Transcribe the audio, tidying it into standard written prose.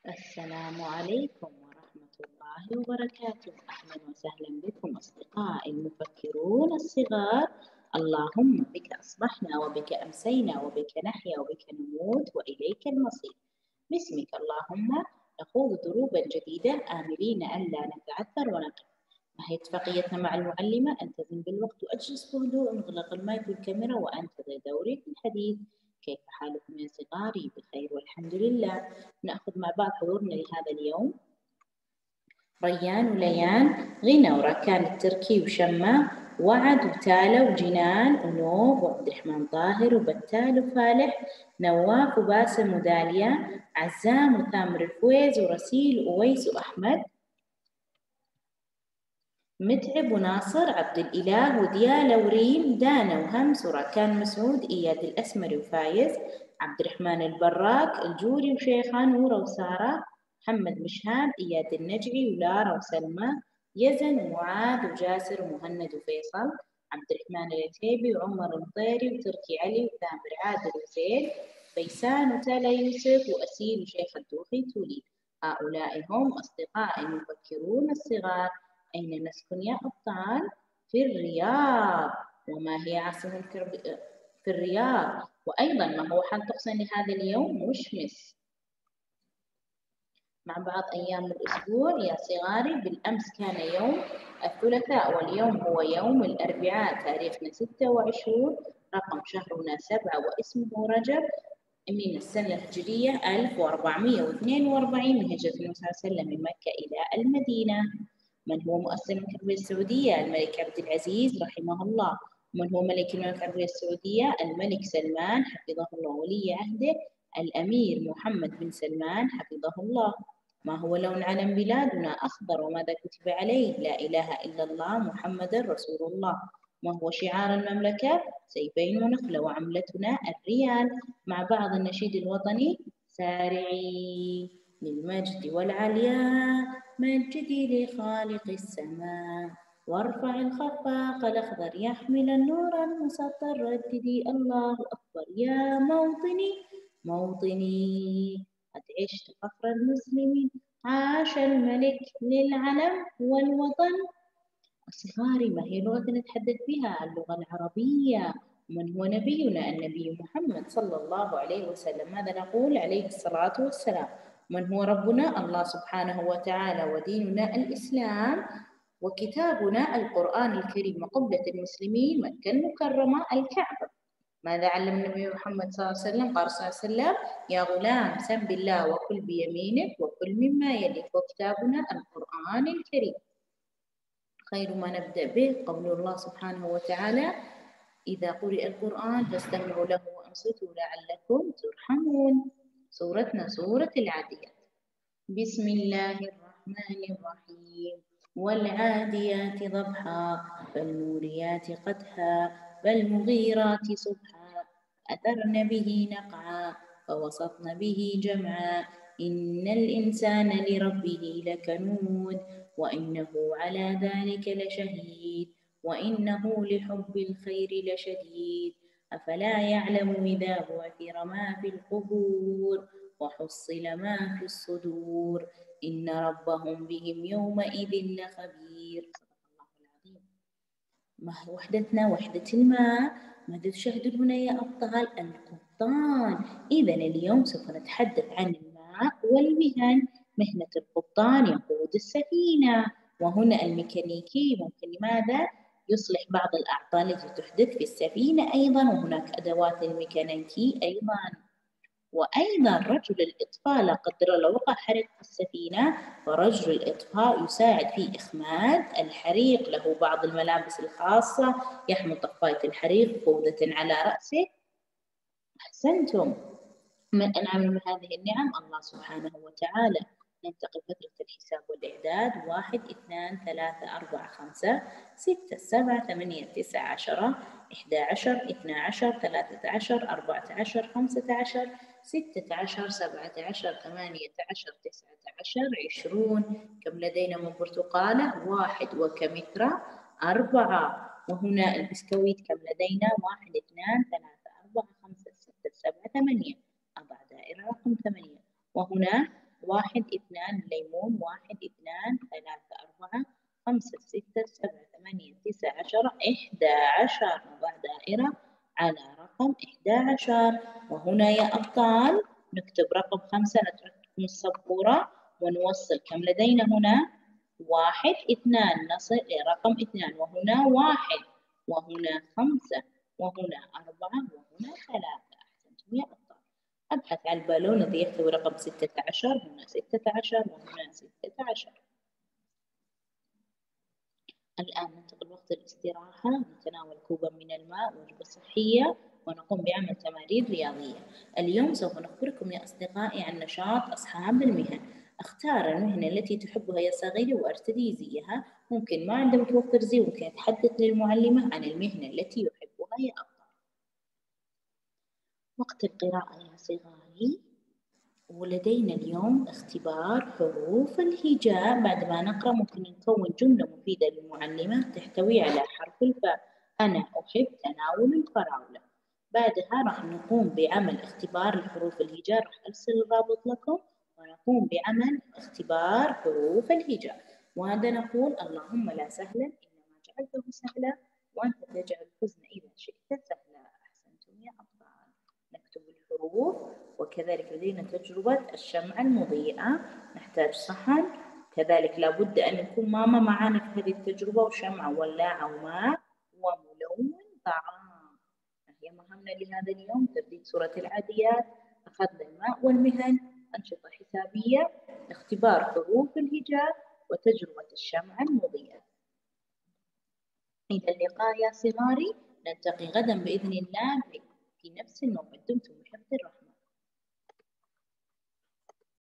السلام عليكم ورحمة الله وبركاته. أهلا وسهلا بكم أصدقائي المفكرون الصغار. اللهم بك أصبحنا وبك أمسينا وبك نحيا وبك نموت وإليك المصير. باسمك اللهم نخوض دروبا جديدة آملين ألا نتعثر ونقف. هي اتفاقيتنا مع المعلمة: ألتزم بالوقت وأجلس بهدوء، نغلق المايك والكاميرا وأنتظر دوري في الحديث. كيف حالكم يا صغاري؟ بخير والحمد لله. نأخذ مع بعض حضورنا لهذا اليوم: ريان وليان، غنى وركان التركي وشمة، وعد وتالة وجنان ونوف وعبد الرحمن طاهر وبتال وفالح، نواف وباسم وداليا، عزام وثامر الفويز ورسيل وويس وأحمد، متعب وناصر، عبد الإله وديالة وريم، دانا وهمس وركان مسعود، إياد الأسمري وفايز، عبد الرحمن البراك، الجوري وشيخان، نورة وسارة، محمد مشهاد، إياد النجعي ولارا وسلمى، يزن ومعاذ وجاسر ومهند وفيصل، عبد الرحمن العتيبي وعمر المطيري وتركي علي وثامر عادل وزيد، بيسان وتالا يوسف وأسيل وشيخ الدوخي توليد. هؤلاء هم أصدقائي المفكرون الصغار. أين نسكن يا أبطال؟ في الرياض. وما هي عاصمة في الرياض؟ وأيضا ما هو حال طقسنا لهذا اليوم؟ مشمس. مع بعض أيام الأسبوع يا صغاري. بالأمس كان يوم الثلاثاء واليوم هو يوم الأربعاء. تاريخنا 26، رقم شهرنا 7 واسمه رجب، من السنة الهجرية 1442 من هجرة النبي صلى الله عليه وسلم من مكة إلى المدينة. من هو مؤسس المملكة العربية السعودية؟ الملك عبد العزيز رحمه الله. من هو ملك المملكة العربية السعودية؟ الملك سلمان حفظه الله. ولي عهده الأمير محمد بن سلمان حفظه الله. ما هو لون علم بلادنا؟ أخضر. وماذا كتب عليه؟ لا إله إلا الله محمد رسول الله. ما هو شعار المملكة؟ سيفين ونخلة. وعملتنا الريال. مع بعض النشيد الوطني: سارعي للمجد والعلياء، مجدي لخالق السماء، وارفع الخفاق الأخضر يحمل النور المسطر، رددي الله أكبر يا موطني موطني، قد عشت فخر المسلمين، عاش الملك للعلم والوطن. صغاري، ما هي لغة نتحدث بها؟ اللغة العربية. من هو نبينا؟ النبي محمد صلى الله عليه وسلم. ماذا نقول؟ عليه الصلاة والسلام. من هو ربنا؟ الله سبحانه وتعالى. وديننا الإسلام. وكتابنا القرآن الكريم. وقبلة المسلمين مكة المكرمة الكعبة. ماذا علم النبي محمد صلى الله عليه وسلم؟ قال صلى الله عليه وسلم: يا غلام سم بالله وكل بيمينك وكل مما يليك. وكتابنا القرآن الكريم. خير ما نبدأ به قول الله سبحانه وتعالى: إذا قرئ القرآن فاستمعوا له وأنصتوا لعلكم ترحمون. سورتنا سورة العاديات. بسم الله الرحمن الرحيم. والعاديات ضبحا فالموريات قدحا فالمغيرات صبحا أثرن به نقعا فوسطن به جمعا إن الإنسان لربه لكنود وإنه على ذلك لشهيد وإنه لحب الخير لشديد أفلا يعلم إذا بعثر ما في القبور وحصل ما في الصدور إن ربهم بهم يومئذ لخبير. صدق الله العظيم. ما هي وحدتنا؟ وحدة الماء. ماذا تشاهدون هنا يا أبطال؟ القبطان. إذا اليوم سوف نتحدث عن الماء والمهن. مهنة القبطان يقود السفينة. وهنا الميكانيكي ممكن لماذا؟ يصلح بعض الأعطال التي تحدث في السفينة أيضا. وهناك أدوات الميكانيكي أيضا. وأيضا رجل الإطفاء لا قدر الله وقع حريق السفينة، فرجل الإطفاء يساعد في إخماد الحريق. له بعض الملابس الخاصة، يحمل طفاية الحريق فوذة على رأسه. أحسنتم. من أنعم من هذه النعم الله سبحانه وتعالى. ننتقل فترة الحساب والإعداد: 1 2 3 4 5 6 7 8 9 10 11 12 13 14 15 16 17 18 19 20. كم لدينا من برتقالة؟ 1. وكمثرى؟ 4. وهنا البسكويت كم لدينا؟ 1 2 3 4 5 6 7 8. أضع دائرة رقم 8. وهنا 1 2 ليمون 1 2 3 4 5 6 7 8 9 10 11 نضع دائرة على رقم 11 وهنا يا أبطال نكتب رقم 5 نترككم السبورة ونوصل كم لدينا هنا 1 2 نصل لرقم 2 وهنا 1 وهنا 5 وهنا 4 وهنا 3. أحسنتم يا أبطال. أبحث عن البالون الذي يحتوي رقم 16 هنا 16 وهنا 16. الآن ننتقل وقت الاستراحة نتناول كوبا من الماء وجبة صحية ونقوم بعمل تمارين رياضية. اليوم سوف نخبركم يا أصدقائي عن نشاط أصحاب المهن. اختار المهنة التي تحبها يا صغيري وارتدي زيها. ممكن ما عندما توفر زي ممكن تحدث للمعلمة عن المهنة التي يحبها يا أبطال. وقت القراءة يا صغاري ولدينا اليوم اختبار حروف الهجاء. بعد ما نقرأ ممكن نكون جملة مفيدة للمعلمة تحتوي على حرف الفاء. أنا أحب تناول الفراولة. بعدها راح نقوم بعمل اختبار لحروف الهجاء. راح أرسل الرابط لكم ونقوم بعمل اختبار حروف الهجاء. وهذا نقول اللهم لا سهلا إنما جعلته سهلا وأنت تجعل الحزن إذا شئت سهلا. أحسنتم يا أبطال. نكتب الحروف وكذلك لدينا تجربة الشمعة المضيئة. نحتاج صحن كذلك لابد أن يكون ماما معنا في هذه التجربة وشمعة ولاعة وماء وملون طعام. هي مهمنا لهذا اليوم تبديد سورة العاديات أخذنا الماء والمهن أنشطة حسابية اختبار حروف الهجاء وتجربة الشمعة المضيئة. إلى اللقاء يا صغاري. نلتقي غدا بإذن الله في نفس الموعد. دمتم بحفظ الرحمن.